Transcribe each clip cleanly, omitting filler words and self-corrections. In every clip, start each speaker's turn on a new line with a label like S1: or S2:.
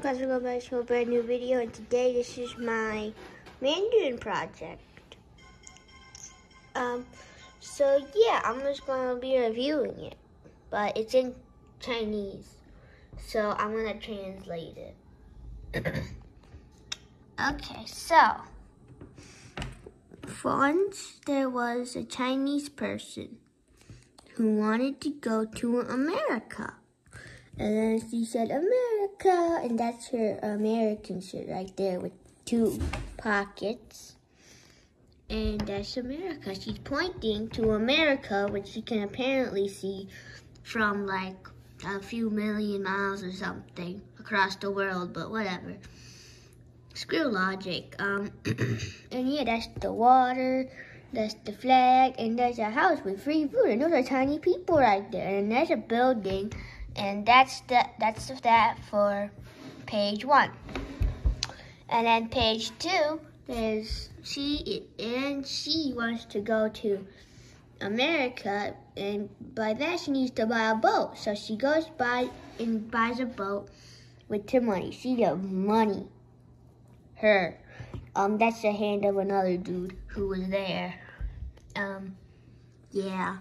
S1: guys, welcome back to a brand new video, and today this is my Mandarin project. So yeah, I'm just gonna be reviewing it, but it's in Chinese, so I'm gonna translate it. Okay, so once there was a Chinese person who wanted to go to America. And then she said, America, and that's her American shirt right there with 2 pockets. And that's America. She's pointing to America, which you can apparently see from like a few million miles or something across the world, but whatever. Screw logic. And yeah, that's the water, that's the flag, and there's a house with free food, and those are tiny people right there. And there's a building. And that's that for page 1. And then page 2 is she wants to go to America, and by that she needs to buy a boat. So she goes by and buys a boat with her money. See the money. Her. That's the hand of another dude who was there. Yeah.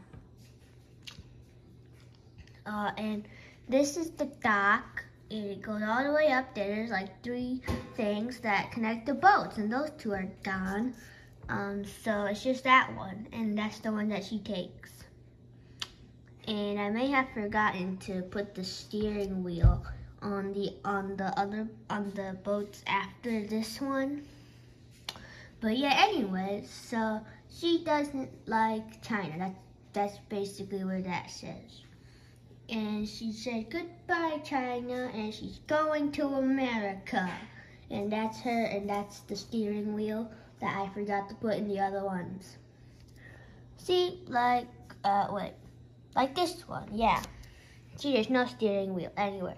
S1: And this is the dock, and it goes all the way up there. There's like 3 things that connect the boats, and those 2 are gone. So it's just that one, and that's the one that she takes. And I may have forgotten to put the steering wheel on the boats after this one. But yeah, anyways, so she doesn't like China. That's basically what that says. And she said, goodbye, China, and she's going to America. And that's her, and that's the steering wheel that I forgot to put in the other ones. See, like, like this one, yeah. See, there's no steering wheel anywhere.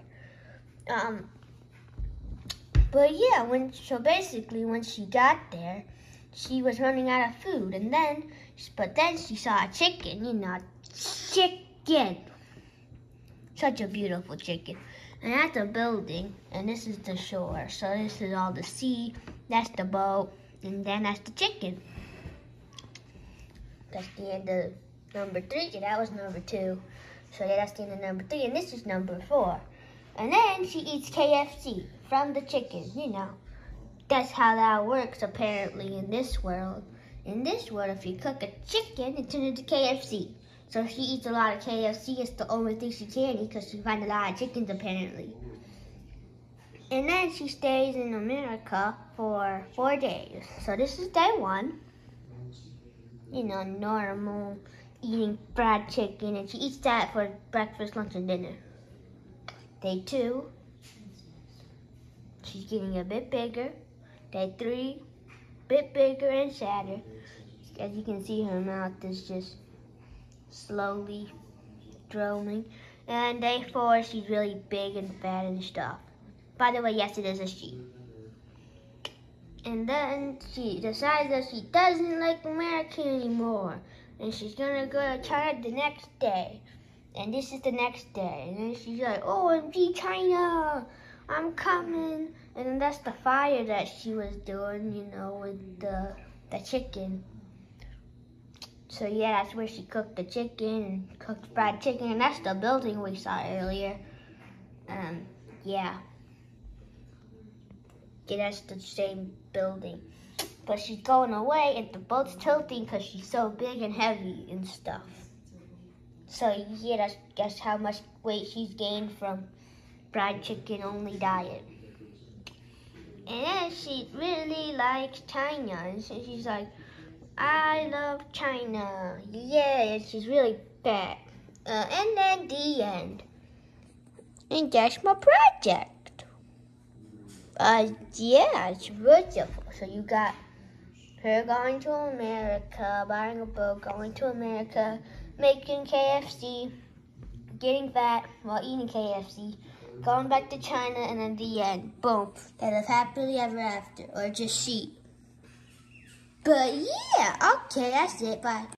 S1: But yeah, so basically when she got there, she was running out of food, and then she saw a chicken, chicken. Such a beautiful chicken. And that's a building, and this is the shore. So this is all the sea, that's the boat, and then that's the chicken. That's the end of number 3. Yeah, that was number 2. So yeah, that's the end of number 3, and this is number 4. And then she eats KFC from the chicken, That's how that works apparently in this world. In this world, if you cook a chicken, it turns into KFC. So she eats a lot of KFC. It's the only thing she can eat because she finds a lot of chickens apparently. And then she stays in America for 4 days. So this is day 1. Normal eating fried chicken. And she eats that for breakfast, lunch, and dinner. Day 2, she's getting a bit bigger. Day 3, bit bigger and sadder. As you can see, her mouth is just slowly drooling. And day 4, she's really big and fat and stuff. By the way, yes, it is a she. And then she decides that she doesn't like America anymore, and she's gonna go to China the next day. And this is the next day. And then she's like, OMG China, I'm coming. And then that's the fire that she was doing, with the chicken. So yeah, that's where she cooked the chicken and cooked fried chicken, and that's the building we saw earlier. Yeah, that's the same building. But she's going away, and the boat's tilting because she's so big and heavy and stuff. So yeah, that's how much weight she's gained from fried chicken only diet. And then she really likes China, and so she's like, I love China. Yeah, she's really fat. And then the end. And that's my project. Yeah, it's beautiful. So you got her going to America, buying a boat, going to America, making KFC, getting fat while eating KFC, going back to China, and then the end. Boom. That is happily ever after, or just she. But yeah, okay, that's it. Bye.